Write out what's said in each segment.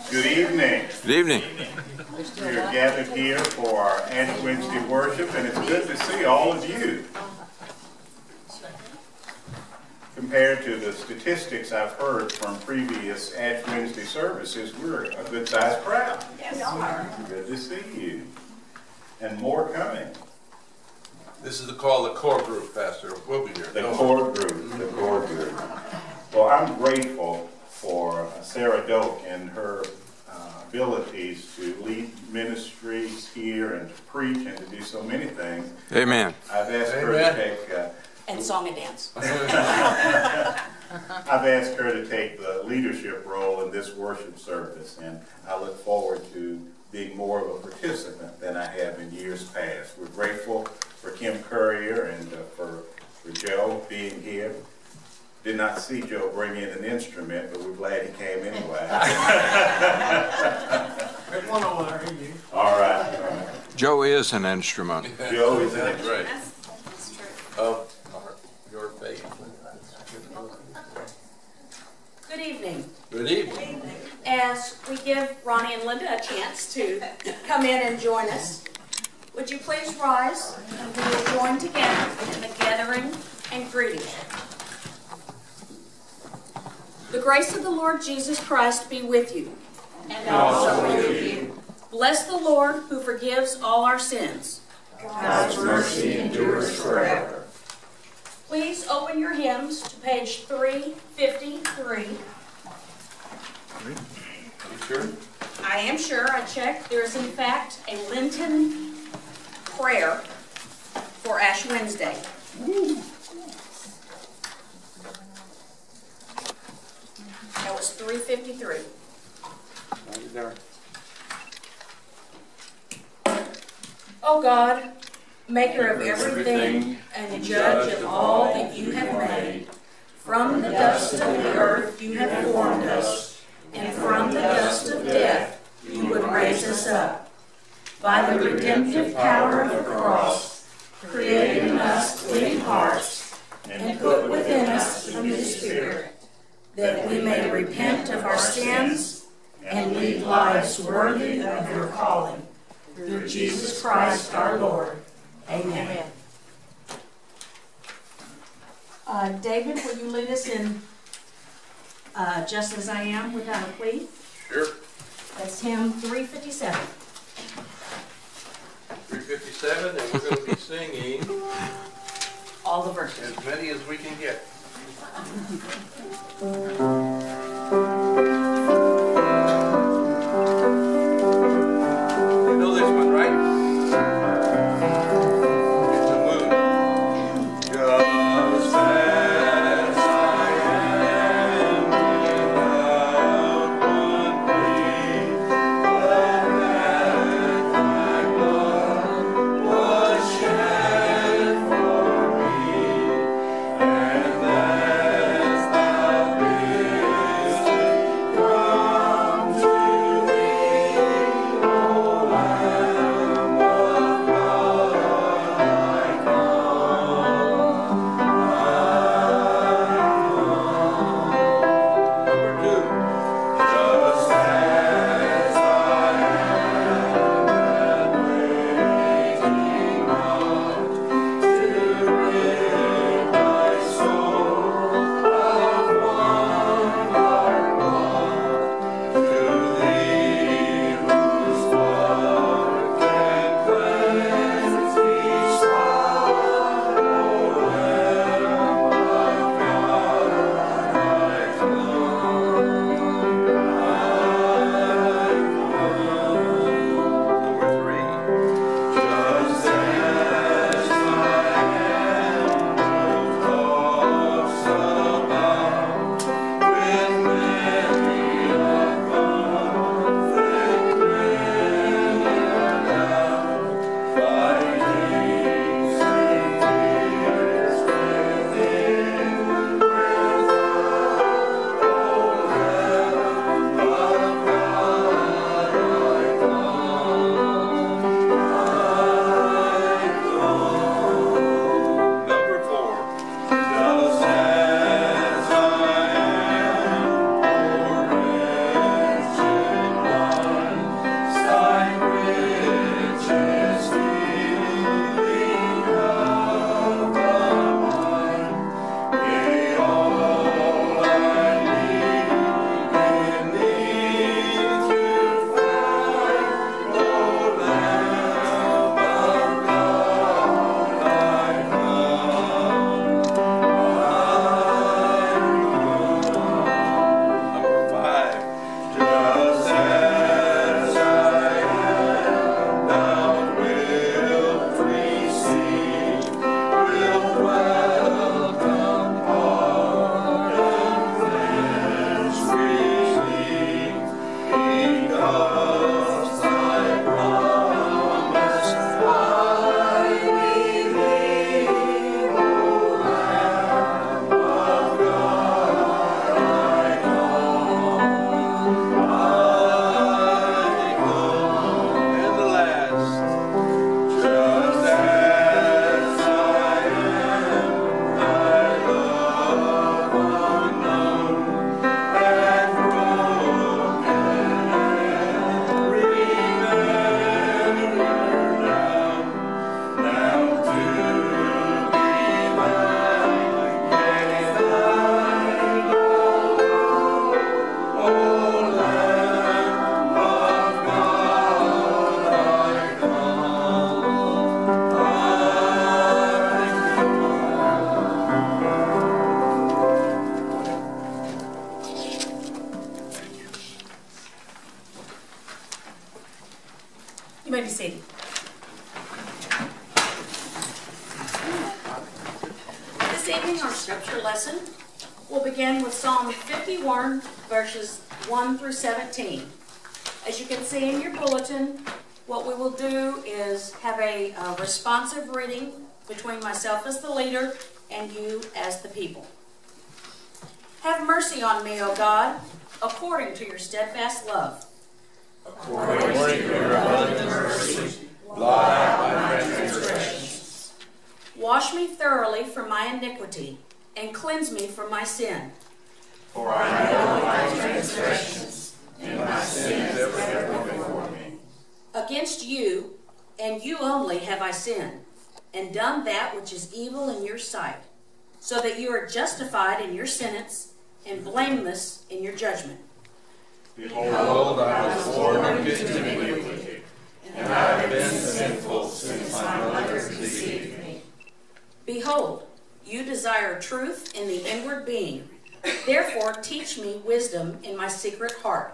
Good evening. Good evening. We are gathered here for our Ash Wednesday worship, and it's good to see all of you. Compared to the statistics I've heard from previous Ash Wednesday services, we're a good-sized crowd. Yes, we are. Good to see you. And more coming. This is called the core group, Pastor. We'll be here. The core group. Well, I'm grateful for Sarah Doke and her abilities to lead ministries here and to preach and to do so many things. Amen. I've asked her to take... and song and dance. I've asked her to take the leadership role in this worship service, and I look forward to being more of a participant than I have in years past. We're grateful for Kim Courier and for Joe being here. Did not see Joe bring in an instrument, but we're glad he came anyway. All right. Joe is an instrument. Joe is an instrument. That's true. Of your faith. Good evening. Good evening. As we give Ronnie and Linda a chance to come in and join us, would you please rise and we will join together in the gathering and greeting. The grace of the Lord Jesus Christ be with you. And also with you. Bless the Lord who forgives all our sins. God's mercy endures forever. Please open your hymns to page 353. Are you sure? I am sure, I checked. There is in fact a Lenten prayer for Ash Wednesday. That was 353. Right there. O God, maker of everything and judge of all that you have made, from the dust of the earth you have formed us, and from the dust of death you would raise us up. By the redemptive power of the cross, create in us clean hearts, and put within us the new Spirit, that we may repent of our sins and lead lives worthy of your calling. Through Jesus Christ our Lord. Amen. David, will you lead us in Just As I Am Without a Plea? Sure. That's hymn 357. 357, and we're going to be singing All the verses. as many as we can get. You know this one, right? It's a mood. Just as I am without one plea, but that thy blood was shed for me, and as thou bidst morning, our scripture lesson will begin with Psalm 51, verses 1 through 17. As you can see in your bulletin, what we will do is have a responsive reading between myself as the leader and you as the people. Have mercy on me, O God, according to your steadfast love. According to your abundant mercy, blot out my transgressions. Wash me thoroughly from my iniquity, and cleanse me from my sin. For I know my transgressions, and my sins ever before me. Against you, and you only, have I sinned, and done that which is evil in your sight, so that you are justified in your sentence, and blameless in your judgment. Behold, I was born into iniquity, and I have been sinful since my mother conceived me. Behold, you desire truth in the inward being. Therefore teach me wisdom in my secret heart.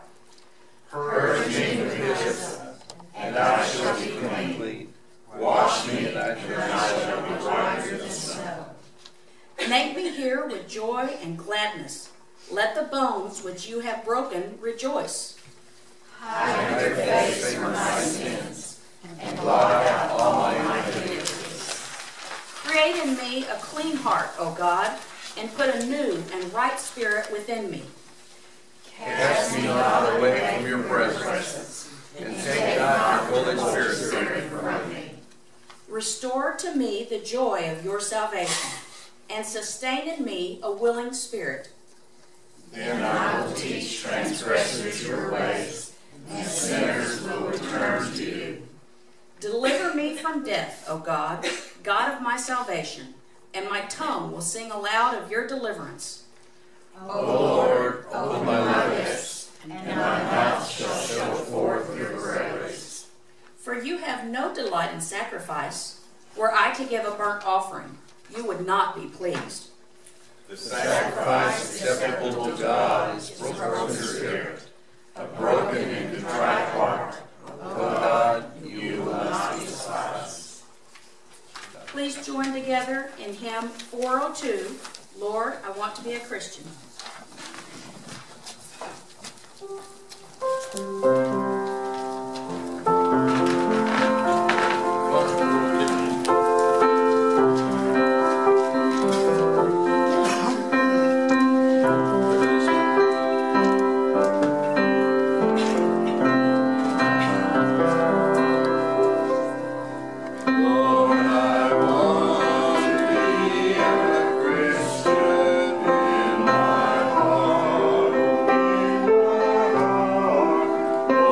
Purge me with hyssop, and I shall be clean. Wash me, and I shall be whiter than snow. Make me hear with joy and gladness. Let the bones which you have broken rejoice. Hide your face from my sins, and blot out all my iniquities. Create in me a clean heart, O God, and put a new and right spirit within me. Cast me not away from your presence, and take not your Holy Spirit from me. Restore to me the joy of your salvation, and sustain in me a willing spirit. Then I will teach transgressors your ways, and sinners will return to you. Deliver me from death, O God, God of my salvation, and my tongue will sing aloud of your deliverance. O Lord, open my lips, and my mouth shall show forth your praise. For you have no delight in sacrifice. Were I to give a burnt offering, you would not be pleased. The sacrifice acceptable to God is a broken spirit, a broken and contrite heart. O God, you will not despise. Please join together in hymn 402, Lord, I Want to Be a Christian. Lord,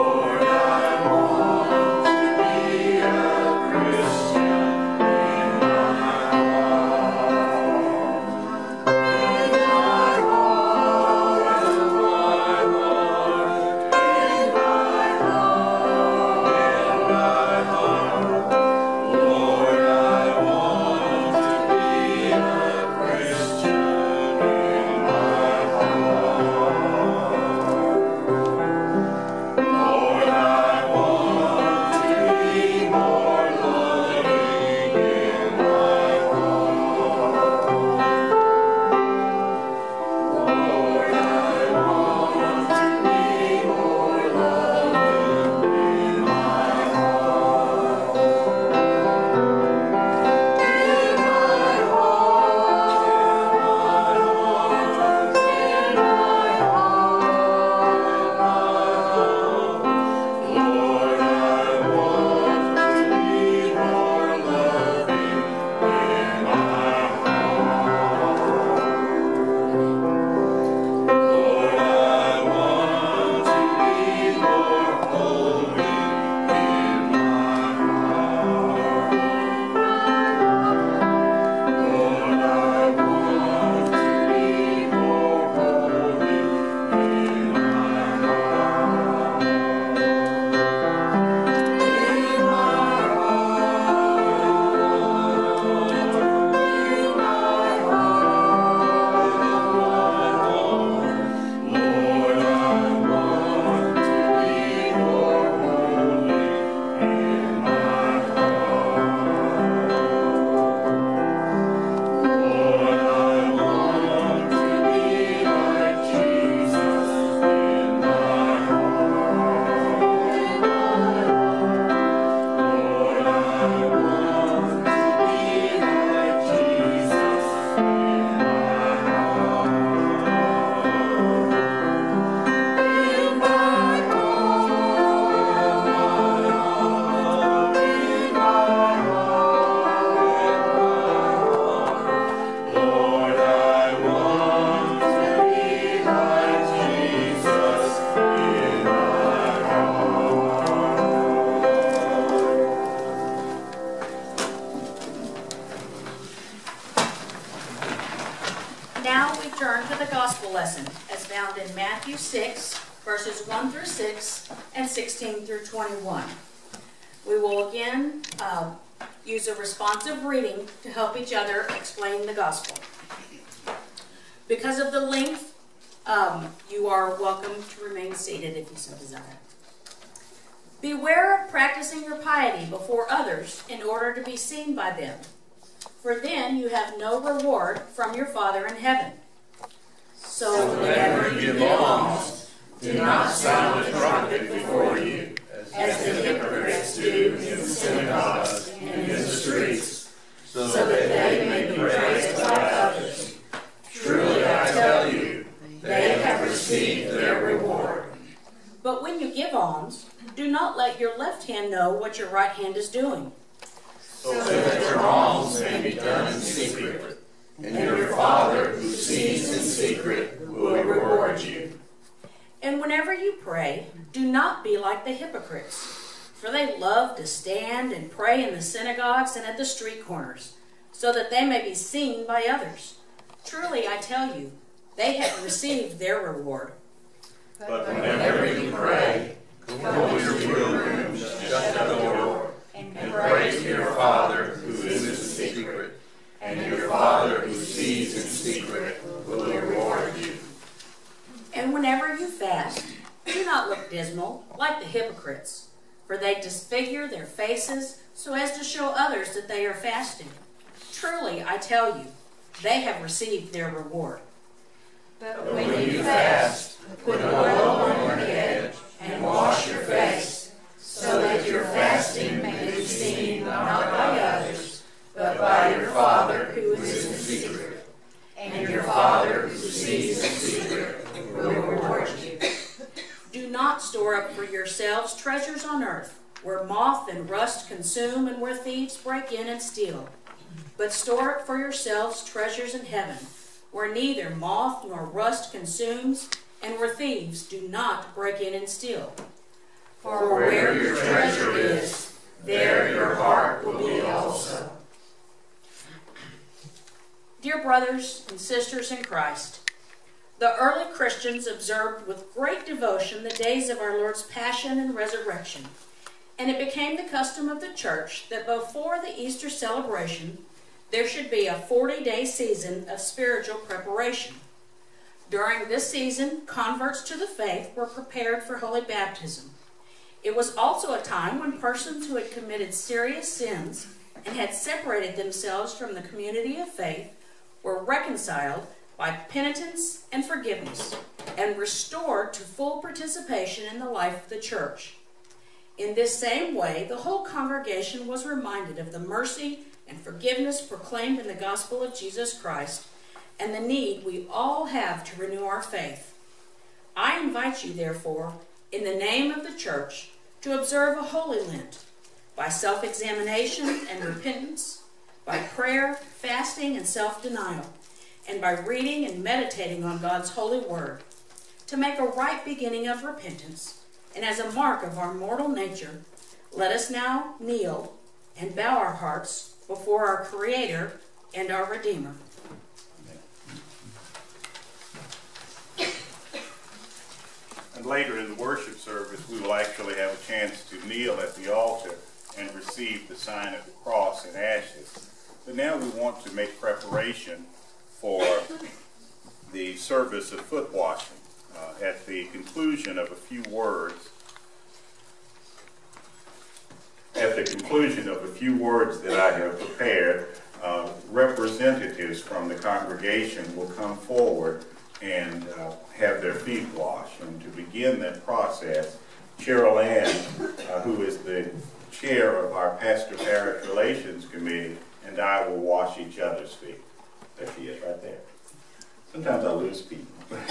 Now we turn to the gospel lesson as found in Matthew 6, verses 1 through 6 and 16 through 21. We will again use a responsive reading to help each other explain the gospel. Because of the length, you are welcome to remain seated if you so desire. Beware of practicing your piety before others in order to be seen by them, for then you have no reward from your Father in heaven. So whenever you give alms, do not sound a trumpet before you, as the hypocrites do in the synagogues and in the streets, so that they may be praised by others. Truly I tell you, they have received their reward. But when you give alms, do not let your left hand know what your right hand is doing, so that your alms may be done in secret, and your Father who sees in secret will reward you. And whenever you pray, do not be like the hypocrites, for they love to stand and pray in the synagogues and at the street corners, so that they may be seen by others. Truly I tell you, they have received their reward. But whenever you pray, go to your room, shut the door, and pray to your Father who is in secret, and your Father who sees in secret will reward you. And whenever you fast, do not look dismal like the hypocrites, for they disfigure their faces so as to show others that they are fasting. Truly I tell you, they have received their reward. But when you fast, put oil on your head and wash your face, so that your fasting may be seen not by others, but by your Father who is in secret. And your Father who sees in secret will reward you. Do not store up for yourselves treasures on earth, where moth and rust consume and where thieves break in and steal. But store up for yourselves treasures in heaven, where neither moth nor rust consumes, and where thieves do not break in and steal. For where your treasure is, there your heart will be also. Dear brothers and sisters in Christ, the early Christians observed with great devotion the days of our Lord's Passion and Resurrection, and it became the custom of the church that before the Easter celebration, there should be a 40-day season of spiritual preparation. During this season, converts to the faith were prepared for holy baptism. It was also a time when persons who had committed serious sins and had separated themselves from the community of faith were reconciled by penitence and forgiveness and restored to full participation in the life of the church. In this same way, the whole congregation was reminded of the mercy and forgiveness proclaimed in the gospel of Jesus Christ and the need we all have to renew our faith. I invite you, therefore, in the name of the church, to observe a holy Lent by self-examination and repentance, by prayer, fasting, and self-denial, and by reading and meditating on God's holy word, to make a right beginning of repentance, and as a mark of our mortal nature, let us now kneel and bow our hearts before our Creator and our Redeemer. And later in the worship service, we will actually have a chance to kneel at the altar and receive the sign of the cross and ashes. But now we want to make preparation for the service of foot washing. At the conclusion of a few words, that I have prepared, representatives from the congregation will come forward and have their feet washed. And to begin that process, Cheryl Ann, who is the chair of our Pastor-Parish Relations Committee, and I will wash each other's feet. There she is, right there. Sometimes I lose people.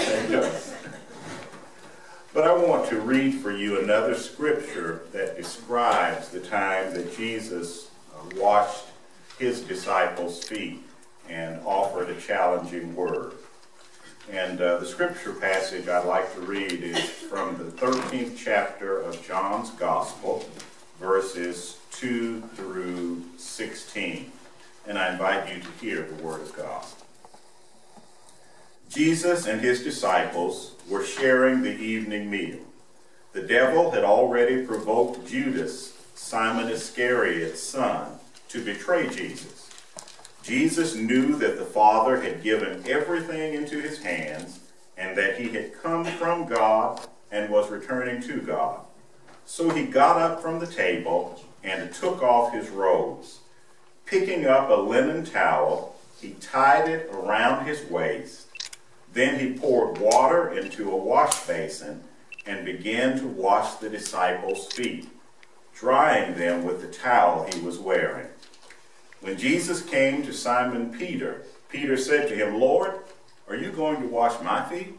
But I want to read for you another scripture that describes the time that Jesus washed his disciples' feet and offered a challenging word. And the scripture passage I'd like to read is from the 13th chapter of John's Gospel, verses 2 through 16. And I invite you to hear the word of God. Jesus and his disciples were sharing the evening meal. The devil had already provoked Judas, Simon Iscariot's son, to betray Jesus. Jesus knew that the Father had given everything into his hands and that he had come from God and was returning to God. So he got up from the table and took off his robes. Picking up a linen towel, he tied it around his waist. Then he poured water into a wash basin and began to wash the disciples' feet, drying them with the towel he was wearing. When Jesus came to Simon Peter, Peter said to him, "Lord, are you going to wash my feet?"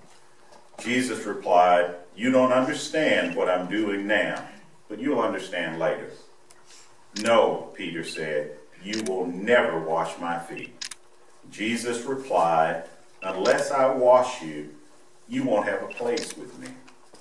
Jesus replied, "You don't understand what I'm doing now, but you'll understand later." "No," Peter said, "you will never wash my feet." Jesus replied, "Unless I wash you, you won't have a place with me."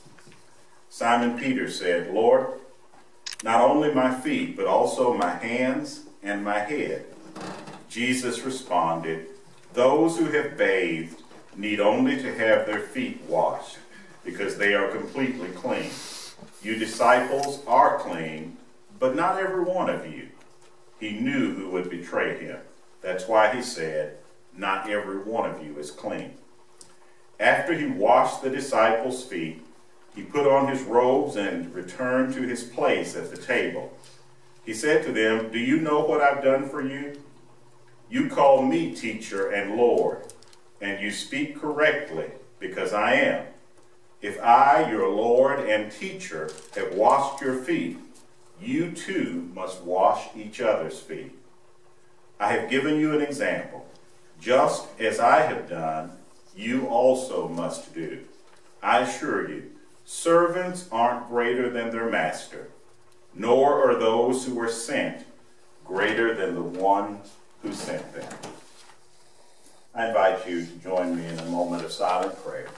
Simon Peter said, "Lord, not only my feet, but also my hands and my head." Jesus responded, "Those who have bathed need only to have their feet washed, because they are completely clean. You disciples are clean, but not every one of you." He knew who would betray him. That's why he said, "Not every one of you is clean." After he washed the disciples' feet, he put on his robes and returned to his place at the table. He said to them, "Do you know what I've done for you? You call me teacher and Lord, and you speak correctly, because I am. If I, your Lord and teacher, have washed your feet, you too must wash each other's feet. I have given you an example. Just as I have done, you also must do. I assure you, servants aren't greater than their master, nor are those who were sent greater than the one who sent them." I invite you to join me in a moment of silent prayer.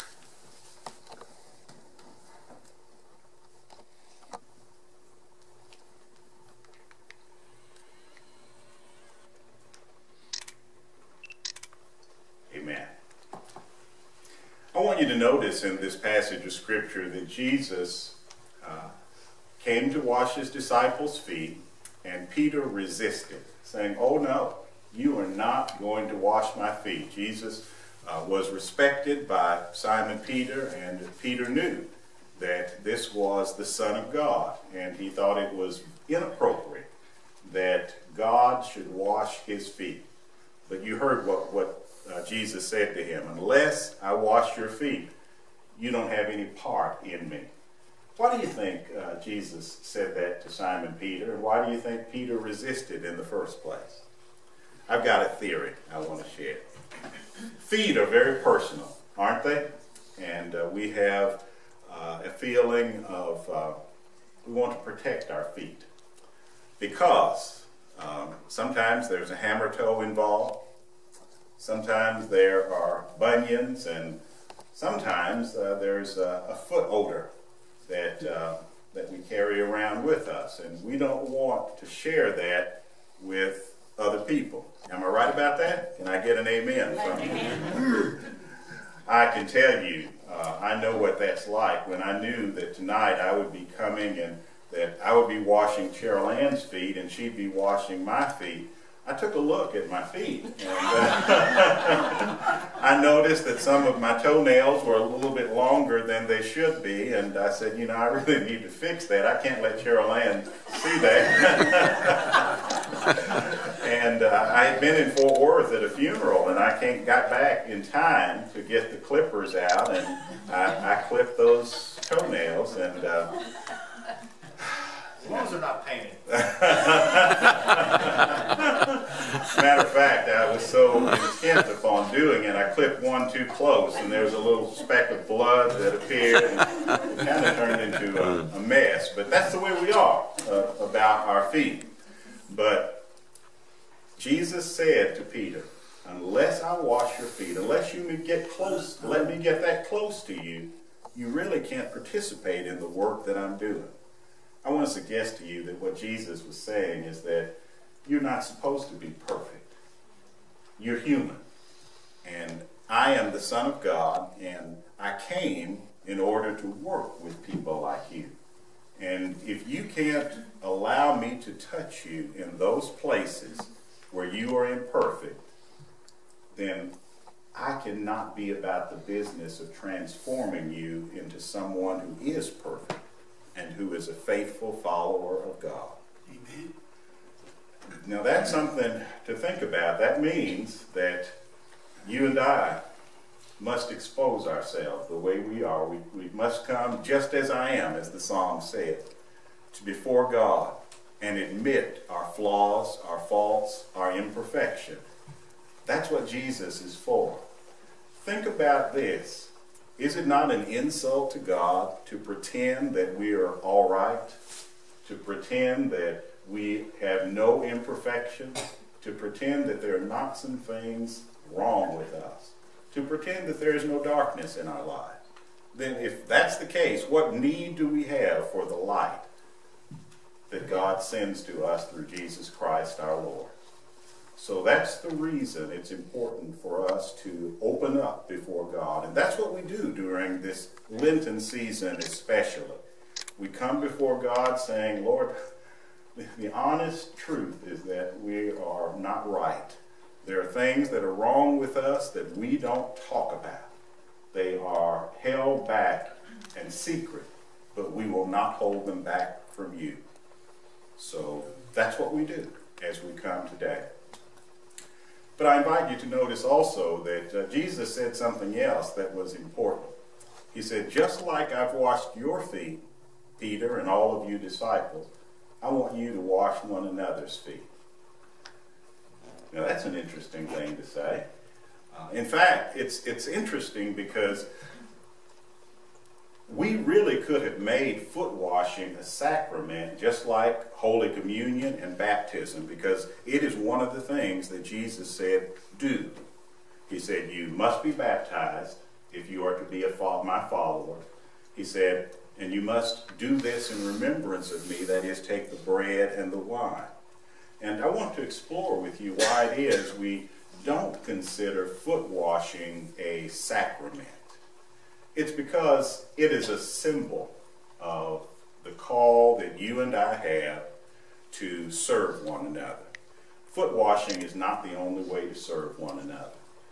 Amen. I want you to notice in this passage of Scripture that Jesus came to wash his disciples' feet, and Peter resisted, saying, "Oh no, you are not going to wash my feet." Jesus was respected by Simon Peter, and Peter knew that this was the Son of God, and he thought it was inappropriate that God should wash his feet. But you heard what Jesus said to him, "Unless I wash your feet, you don't have any part in me." Why do you think Jesus said that to Simon Peter, and why do you think Peter resisted in the first place? I've got a theory I want to share. Feet are very personal, aren't they? And we have a feeling of we want to protect our feet, because sometimes there's a hammer toe involved. Sometimes there are bunions, and sometimes there's a foot odor that we carry around with us, and we don't want to share that with other people. Am I right about that? Can I get an amen from you? I can tell you, I know what that's like. When I knew that tonight I would be coming and that I would be washing Cheryl Ann's feet and she'd be washing my feet, I took a look at my feet, and I noticed that some of my toenails were a little bit longer than they should be, and I said, you know, I really need to fix that. I can't let Cheryl Ann see that. And I had been in Fort Worth at a funeral, and I got back in time to get the clippers out, and I clipped those toenails, and as long as they're not painted. Matter of fact, I was so intent upon doing it, I clipped one too close, and there was a little speck of blood that appeared, and it kind of turned into a mess. But that's the way we are about our feet. But Jesus said to Peter, "Unless I wash your feet, unless you get close, let me get that close to you, you really can't participate in the work that I'm doing." I want to suggest to you that what Jesus was saying is that you're not supposed to be perfect. You're human. And I am the Son of God, and I came in order to work with people like you. And if you can't allow me to touch you in those places where you are imperfect, then I cannot be about the business of transforming you into someone who is perfect and who is a faithful follower of God. Amen. Now that's something to think about. That means that you and I must expose ourselves the way we are. We must come just as I am, as the psalm said, to before God and admit our flaws, our faults, our imperfection. That's what Jesus is for. Think about this. Is it not an insult to God to pretend that we are all right? To pretend that we have no imperfection? To pretend that there are not some things wrong with us? To pretend that there is no darkness in our life? Then if that's the case, what need do we have for the light that God sends to us through Jesus Christ our Lord? So that's the reason it's important for us to open up before God. And that's what we do during this Lenten season especially. We come before God saying, Lord, the honest truth is that we are not right. There are things that are wrong with us that we don't talk about. They are held back and secret, but we will not hold them back from you. So that's what we do as we come today. But I invite you to notice also that Jesus said something else that was important. He said, just like I've washed your feet, Peter, and all of you disciples, I want you to wash one another's feet. Now that's an interesting thing to say. In fact, it's interesting because we really could have made foot washing a sacrament just like Holy Communion and baptism, because it is one of the things that Jesus said, do. He said, you must be baptized if you are to be my follower. He said, and you must do this in remembrance of me, that is, take the bread and the wine. And I want to explore with you why it is we don't consider foot washing a sacrament. It's because it is a symbol of the call that you and I have to serve one another. Foot washing is not the only way to serve one another.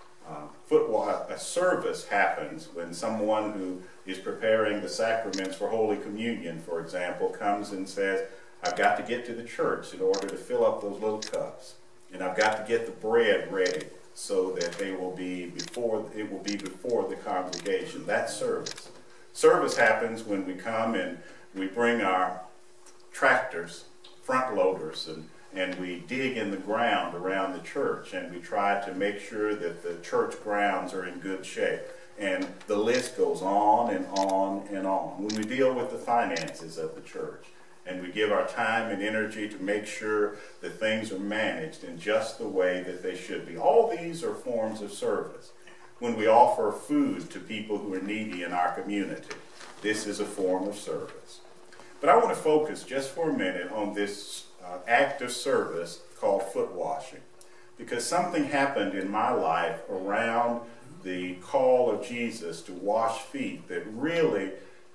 A service happens when someone who is preparing the sacraments for Holy Communion, for example, comes and says, I've got to get to the church in order to fill up those little cups. And I've got to get the bread ready so that it will be before the congregation. That's service. Service happens when we come and we bring our tractors, front loaders, and we dig in the ground around the church, and we try to make sure that the church grounds are in good shape. And the list goes on and on and on. When we deal with the finances of the church, and we give our time and energy to make sure that things are managed in just the way that they should be. All these are forms of service. When we offer food to people who are needy in our community, this is a form of service. But I want to focus just for a minute on this act of service called foot washing, because something happened in my life around the call of Jesus to wash feet that really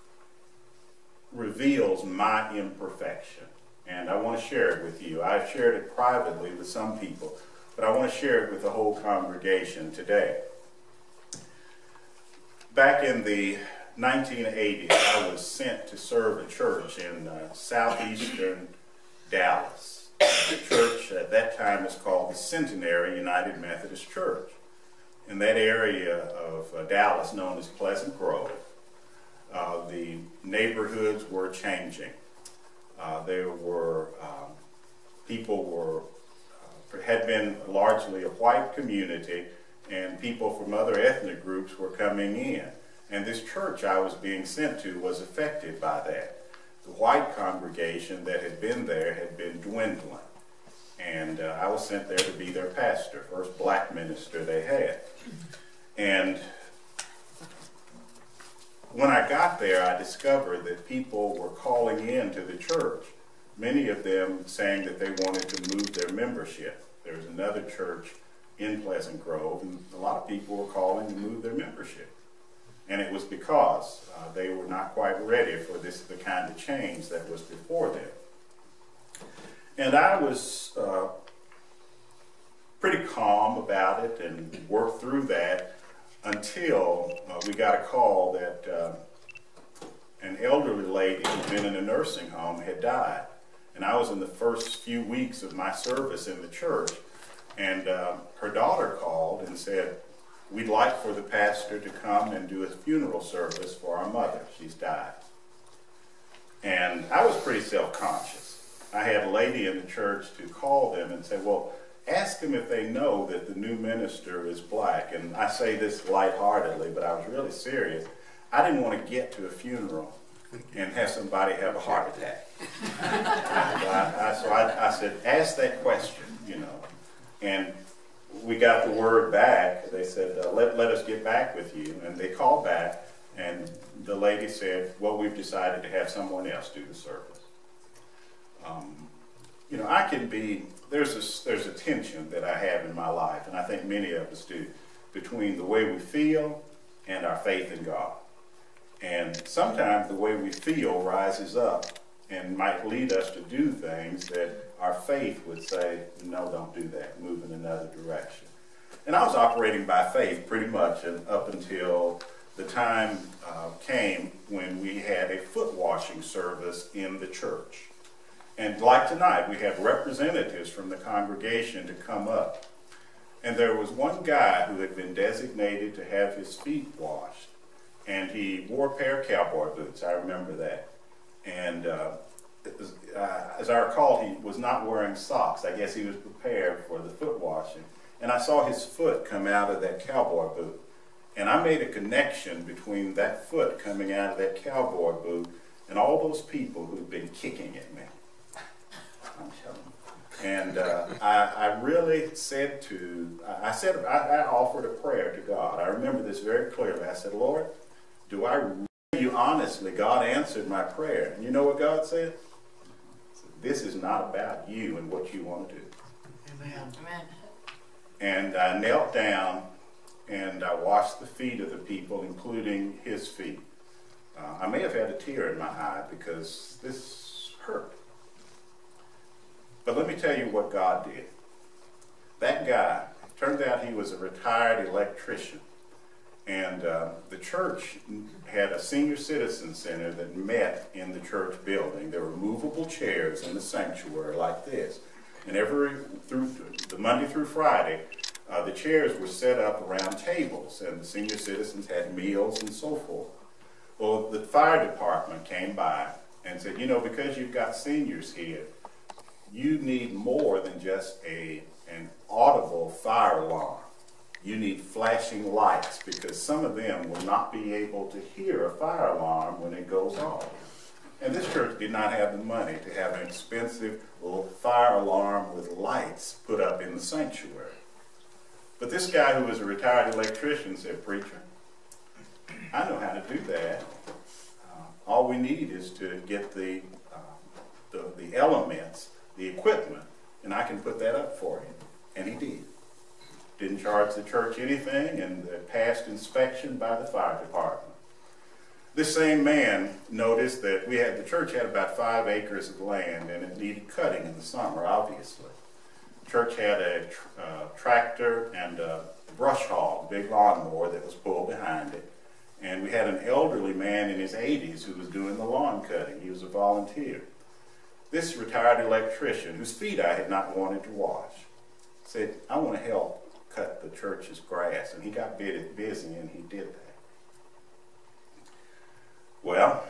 reveals my imperfection. And I want to share it with you. I've shared it privately with some people, but I want to share it with the whole congregation today. Back in the 1980s, I was sent to serve a church in southeastern Dallas. The church at that time was called the Centenary United Methodist Church. In that area of Dallas known as Pleasant Grove, the neighborhoods were changing. People had been largely a white community, and people from other ethnic groups were coming in. And this church I was being sent to was affected by that. The white congregation that had been there had been dwindling. And I was sent there to be their pastor, first black minister they had. And when I got there, I discovered that people were calling in to the church, many of them saying that they wanted to move their membership. There was another church in Pleasant Grove, and a lot of people were calling to move their membership. And it was because they were not quite ready for the kind of change that was before them. And I was pretty calm about it and worked through that until we got a call that an elderly lady who'd been in a nursing home had died. And I was in the first few weeks of my service in the church, and her daughter called and said, "We'd like for the pastor to come and do a funeral service for our mother. She's died." And I was pretty self-conscious. I had a lady in the church to call them and say, "Well, ask them if they know that the new minister is black." And I say this lightheartedly, but I was really serious. I didn't want to get to a funeral and have somebody have a heart attack. So I said, "Ask that question, you know." And we got the word back. They said, let us get back with you. And they called back, and the lady said, "Well, we've decided to have someone else do the service." You know, I can be, there's a tension that I have in my life, and I think many of us do, between the way we feel and our faith in God. And sometimes the way we feel rises up and might lead us to do things that our faith would say, "No, don't do that, move in another direction." And I was operating by faith pretty much up until the time came when we had a foot washing service in the church. And like tonight, we had representatives from the congregation to come up. And there was one guy who had been designated to have his feet washed. And he wore a pair of cowboy boots. I remember that. And as I recall, he was not wearing socks. I guess he was prepared for the foot washing. And I saw his foot come out of that cowboy boot. And I made a connection between that foot coming out of that cowboy boot and all those people who'd been kicking at me. I'm telling you. And I really said I offered a prayer to God. I remember this very clearly. I said, "Lord, do I really you honestly?" God answered my prayer. And you know what God said? He said, "This is not about you and what you want to do." Amen. Amen. And I knelt down and I washed the feet of the people, including his feet. I may have had a tear in my eye because this hurt. But let me tell you what God did. That guy, it turned out he was a retired electrician. And the church had a senior citizen center that met in the church building. There were movable chairs in the sanctuary like this. And through the Monday through Friday, the chairs were set up around tables, and the senior citizens had meals and so forth. Well, the fire department came by and said, "You know, because you've got seniors here, you need more than just an audible fire alarm. You need flashing lights, because some of them will not be able to hear a fire alarm when it goes off." And this church did not have the money to have an expensive little fire alarm with lights put up in the sanctuary. But this guy who was a retired electrician said, "Preacher, I know how to do that. All we need is to get the elements, the equipment, and I can put that up for you." And he did. Didn't charge the church anything, and passed inspection by the fire department. This same man noticed that the church had about 5 acres of land, and it needed cutting in the summer, obviously. The church had a tractor and a brush hog, big lawnmower that was pulled behind it. And we had an elderly man in his 80s who was doing the lawn cutting. He was a volunteer. This retired electrician, whose feet I had not wanted to wash, said, "I want to help cut the church's grass." And he got busy, and he did that. Well,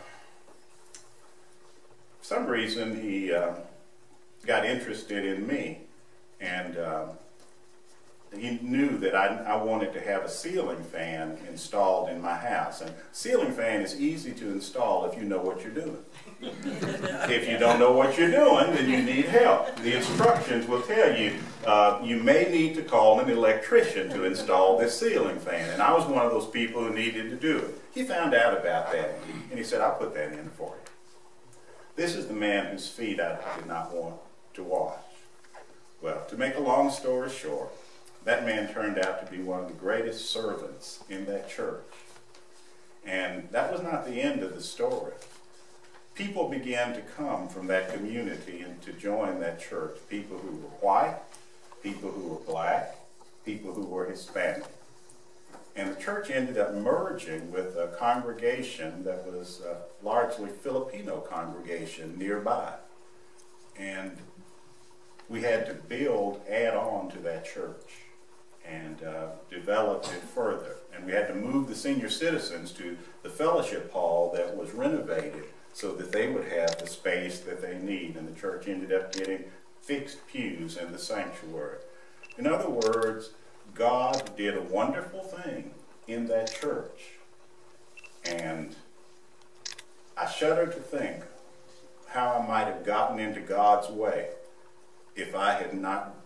for some reason he got interested in me, and he knew that I wanted to have a ceiling fan installed in my house. And ceiling fan is easy to install if you know what you're doing. If you don't know what you're doing, then you need help. The instructions will tell you, you may need to call an electrician to install this ceiling fan. And I was one of those people who needed to do it. He found out about that, and he said, "I'll put that in for you." This is the man whose feet I did not want to wash. Well, to make a long story short, that man turned out to be one of the greatest servants in that church. And that was not the end of the story. People began to come from that community and to join that church. People who were white, people who were black, people who were Hispanic. And the church ended up merging with a congregation that was a largely Filipino congregation nearby. And we had to add on to that church and develop it further. And we had to move the senior citizens to the fellowship hall that was renovated so that they would have the space that they need. And the church ended up getting fixed pews in the sanctuary. In other words, God did a wonderful thing in that church. And I shudder to think how I might have gotten into God's way if I had not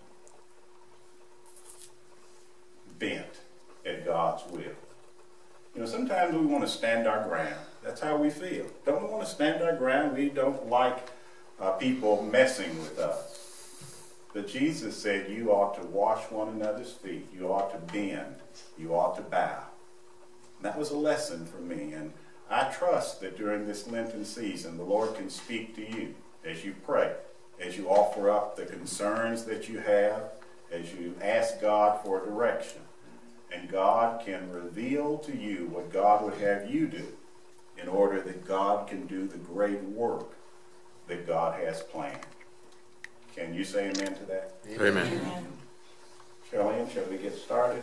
bent at God's will. You know, sometimes we want to stand our ground. That's how we feel. Don't we want to stand our ground? We don't like people messing with us. But Jesus said you ought to wash one another's feet. You ought to bend. You ought to bow. And that was a lesson for me. And I trust that during this Lenten season, the Lord can speak to you as you pray, as you offer up the concerns that you have, as you ask God for direction. And God can reveal to you what God would have you do in order that God can do the great work that God has planned. Can you say amen to that? Amen. Amen. Shirley, shall we get started?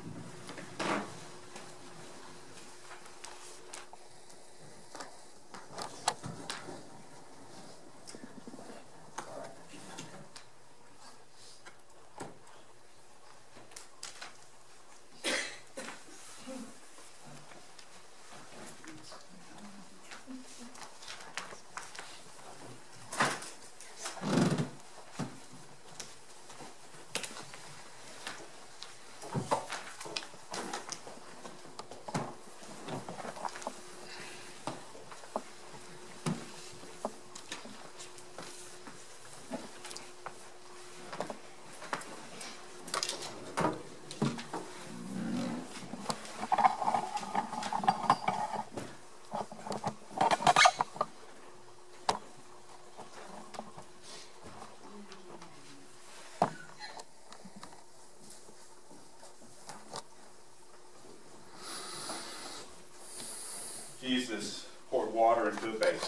Jesus poured water into a basin.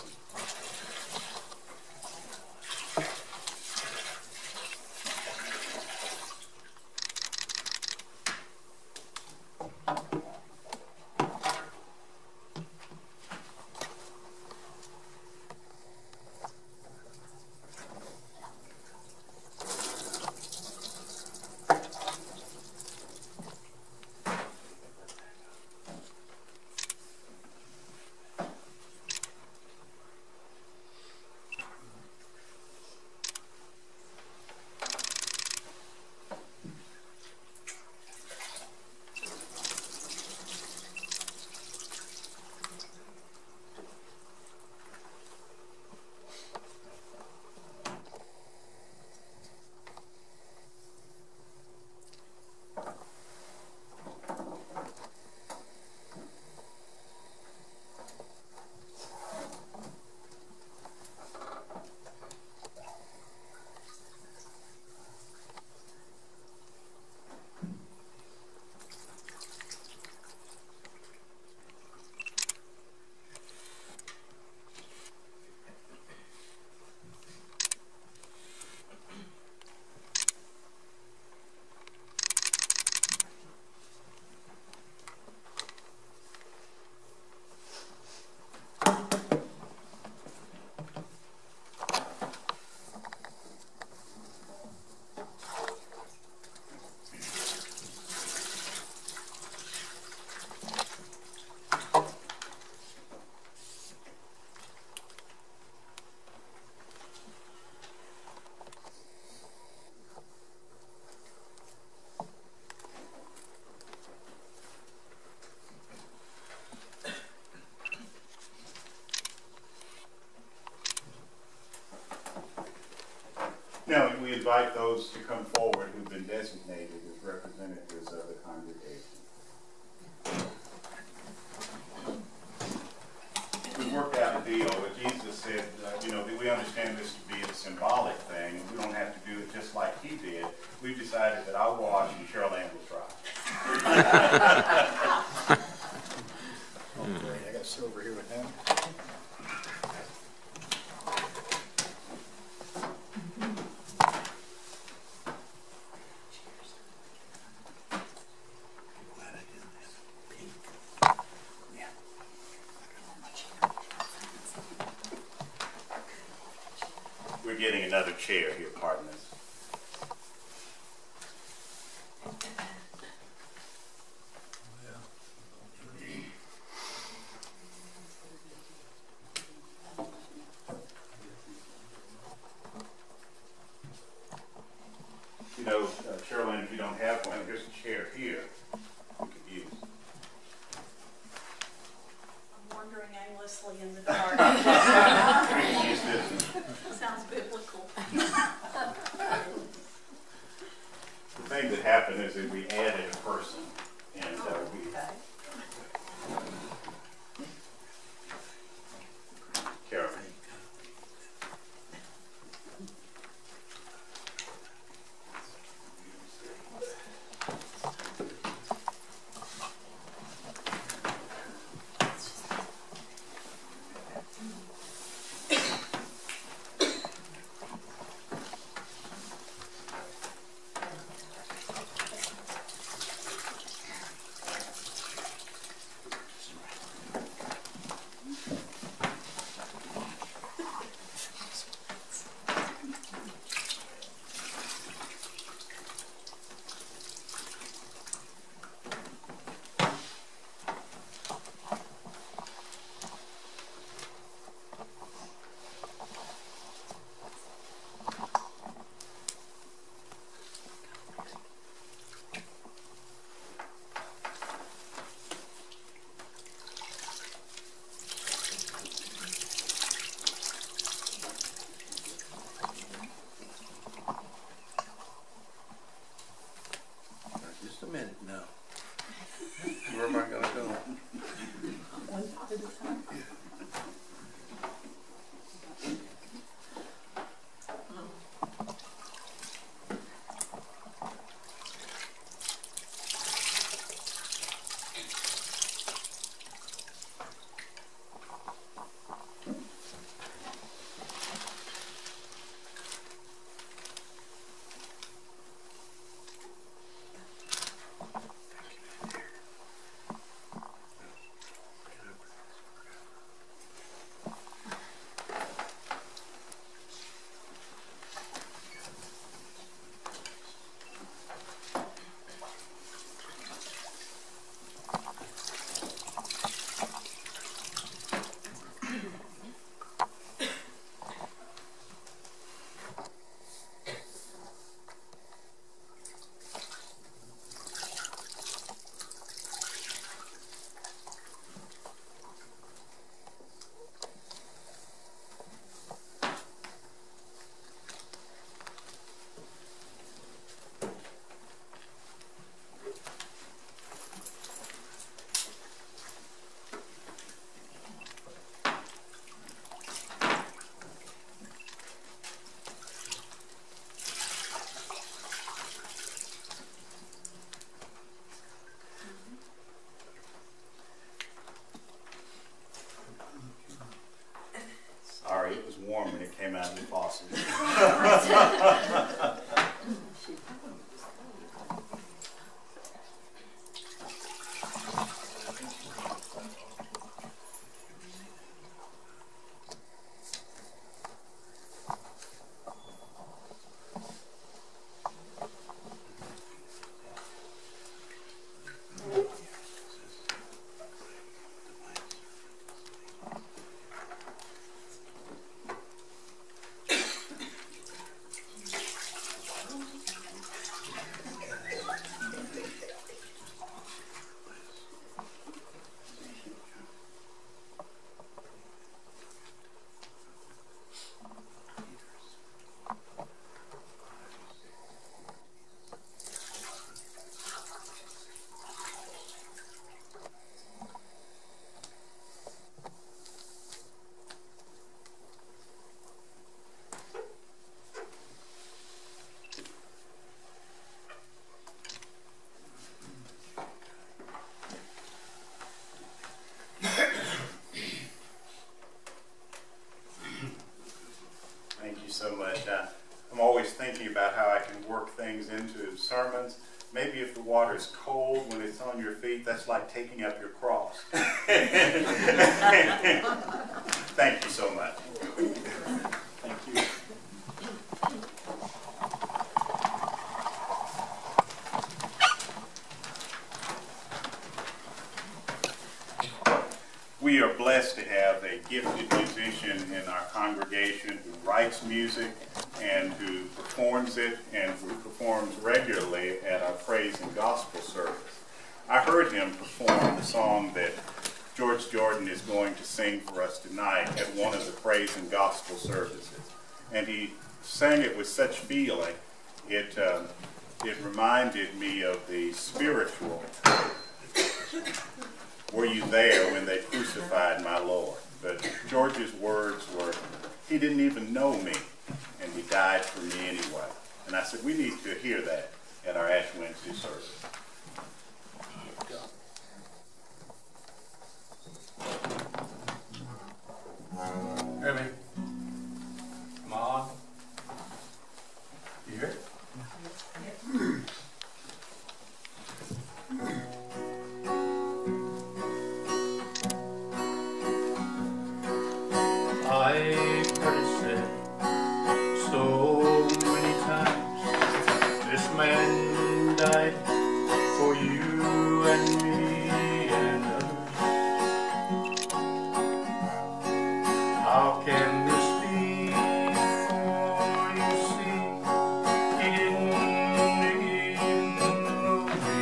invite those to come forward who've been designated as representatives of the congregation. We worked out a deal. Jesus said, we understand this to be a symbolic thing. We don't have to do it just like he did. We've decided that I'll wash and Cheryl Ann will try. Okay, I got to sit over here with him. We're getting another chair here, pardon us. Cheryl, if you don't have one, here's a chair here you could use. I'm wandering aimlessly in the dark. Use this. Sounds biblical. The thing that happened is that we added a person, and Carol. Just a minute now. Where am I going to go? Sorry, it was warm when it came out of the faucet. sermons, maybe if the water is cold when it's on your feet, that's like taking up your cross. Thank you so much. Thank you. We are blessed to have a gifted musician in our congregation who writes music and who performs it and who performs regularly at our praise and gospel service. I heard him perform the song that George Jordan is going to sing for us tonight at one of the praise and gospel services. And he sang it with such feeling, it reminded me of the spiritual "Were you there when they crucified my Lord?" But George's words were, "He didn't even know me, and he died for me anyway." And I said, we need to hear that at our Ash Wednesday service. Hear me? Come on. You hear it? I've heard it said so many times, this man died for you and me and others. How can this be? For you see, he didn't even know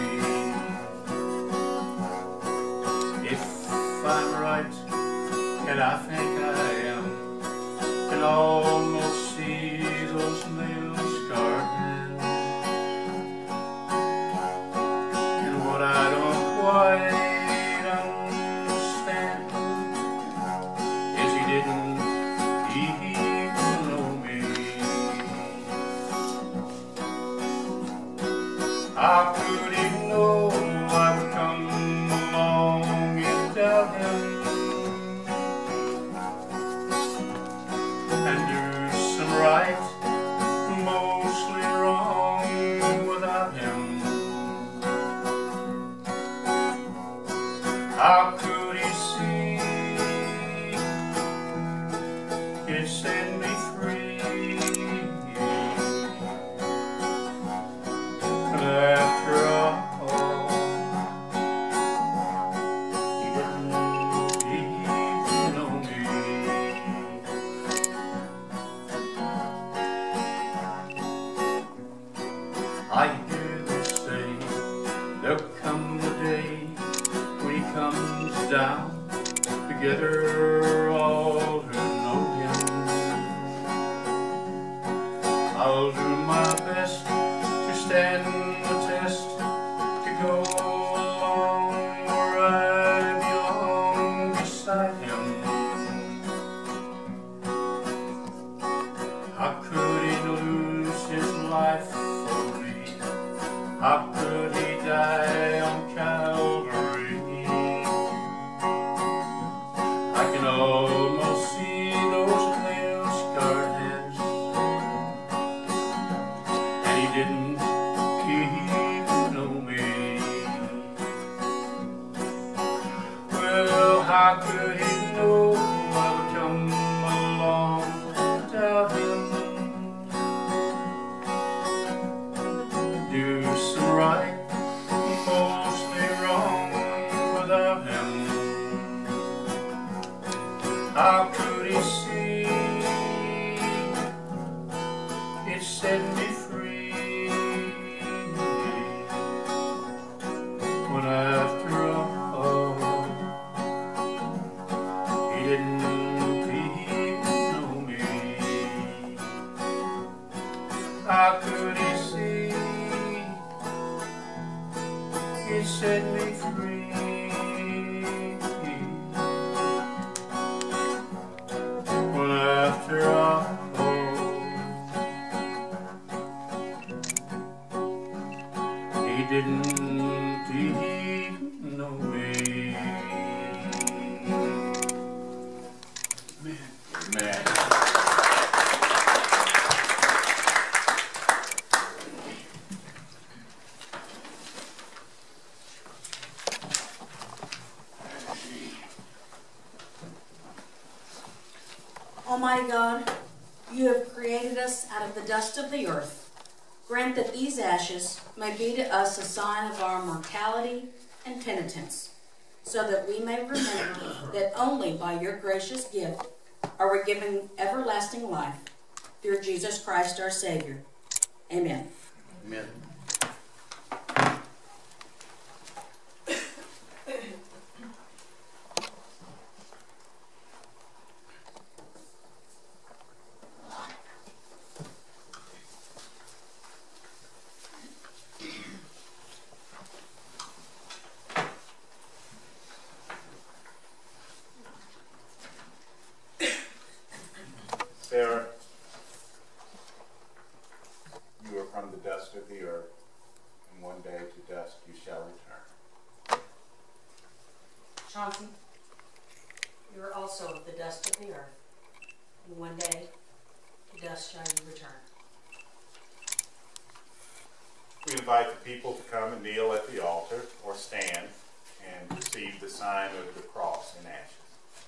me. If I'm right, and I think I am, can almost see those nail scarred hands. And what I don't quite understand is he didn't even know me. How could he know I would come along and tell him and do some right, mostly wrong without him? How could he see it set me free? But after all, he didn't even know me. I hear them say there'll come the day when he comes down to gather all who know him. I'll do my best to stand the test, to go along where I belong beside him. How could he lose his life for me? How could he die on Calvary? I can almost see those nail-scarred hands, and he didn't even know me. Well, how could he know I would come along and tell him, do some right, mostly wrong without him? How could he see it set me free? When after all, he didn't even know me. How could he see it set me free? When after all, he didn't even know me. Amen. Almighty God, you have created us out of the dust of the earth. Grant that these ashes may be to us a sign of our mortality and penitence, so that we may remember that only by your gracious gift are we given everlasting life, through Jesus Christ our Savior. Amen. Amen. Sarah, you are from the dust of the earth, and one day to dust you shall return. Chauncey, you are also of the dust of the earth, and one day to dust shall you return. We invite the people to come and kneel at the altar or stand and receive the sign of the cross in ashes.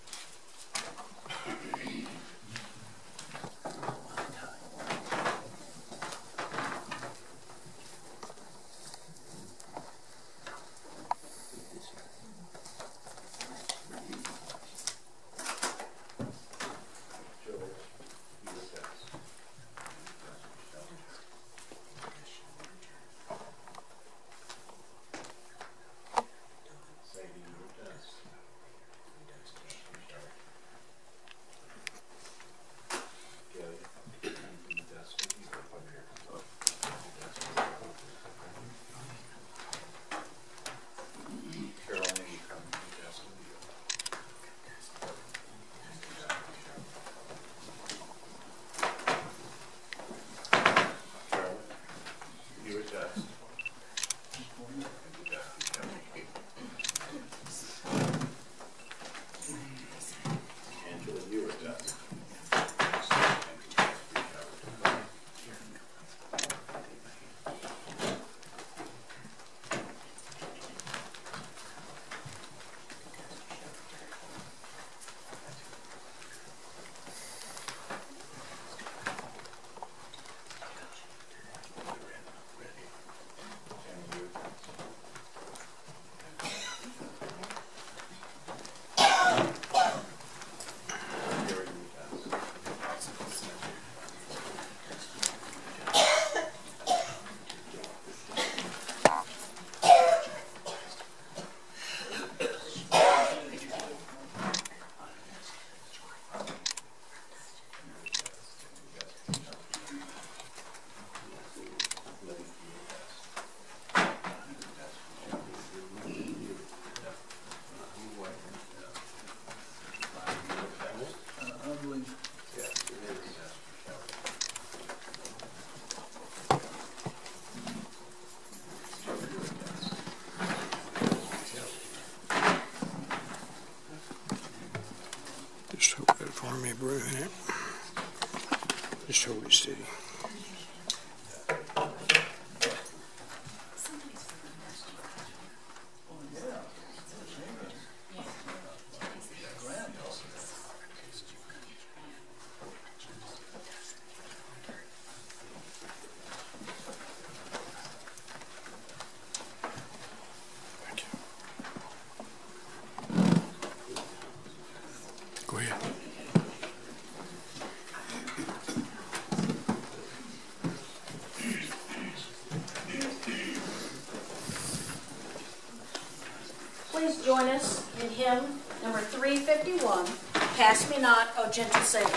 Just hold that for me, bro. Just hold it steady. Go ahead. Please join us in hymn number 351, Pass Me Not, O Gentle Savior.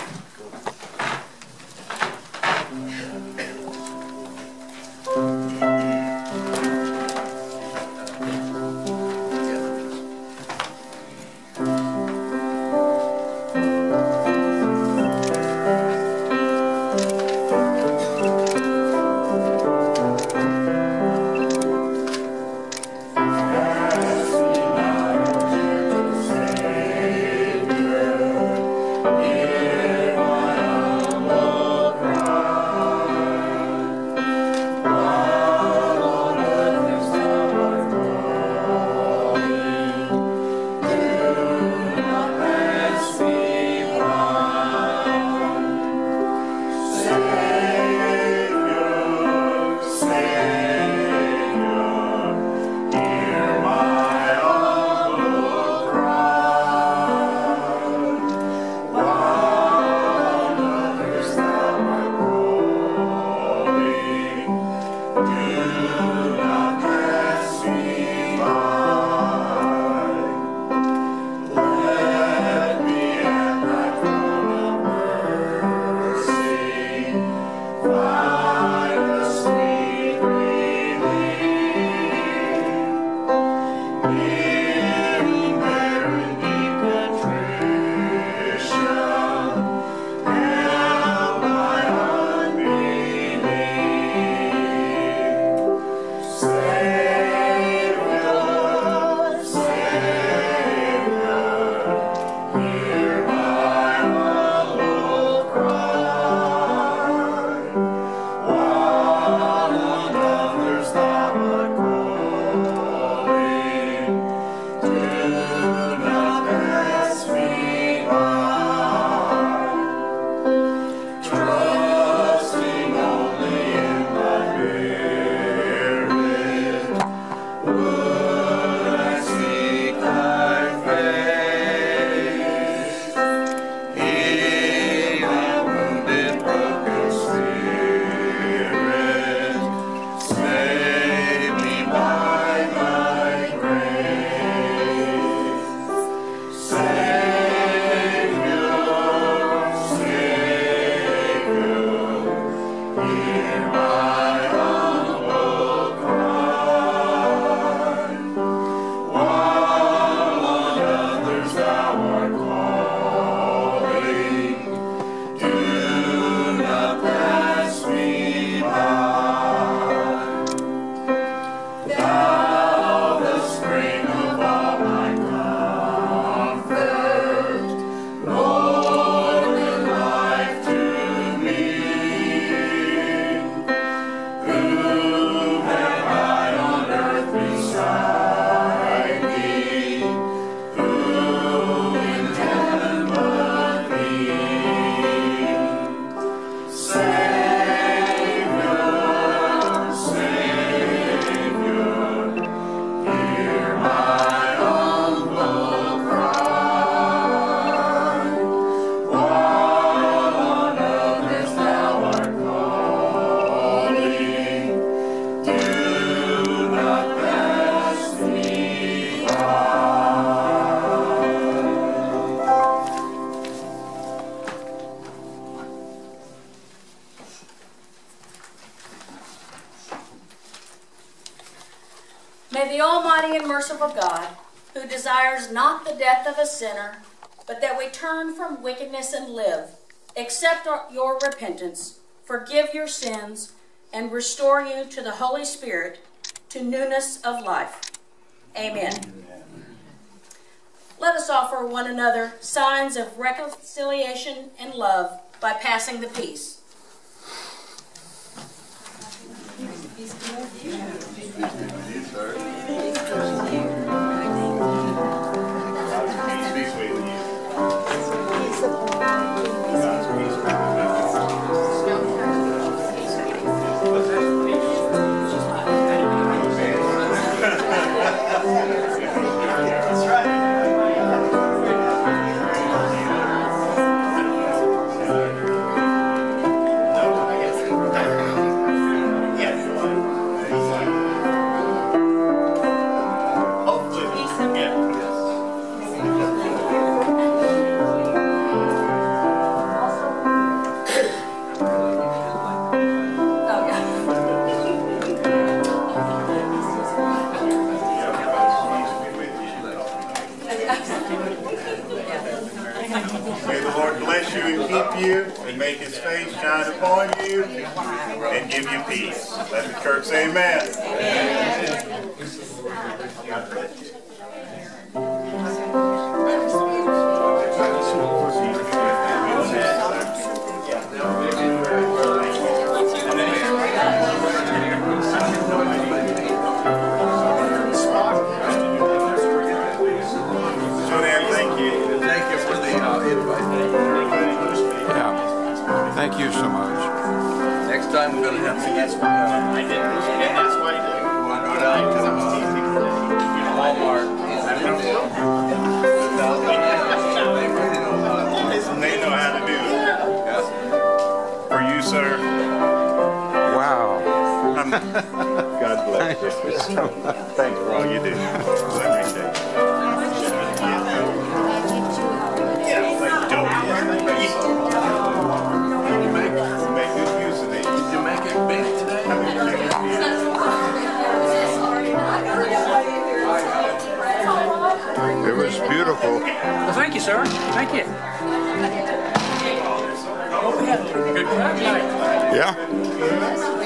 Savior, hear May the Almighty and merciful God, who desires not the death of a sinner, but that we turn from wickedness and live, accept your repentance, forgive your sins, and restore you to the Holy Spirit, to newness of life. Amen. Let us offer one another signs of reconciliation and love by passing the peace. May the Lord bless you and keep you, and make his face shine upon you, and give you peace. Let the church say amen. Amen. God bless you. Thank you so much. Next time we're going to have to get some. I didn't, and that's why I did. We want to go down to Walmart. They really know how to do it. They know how to do it. Yes. For you, sir. Wow. God bless you. Thanks for all you do. I appreciate it. Make good use of it. Did you make it big today? It was beautiful. Well, thank you, sir. Thank you. I hope we had a good crowd tonight. Yeah.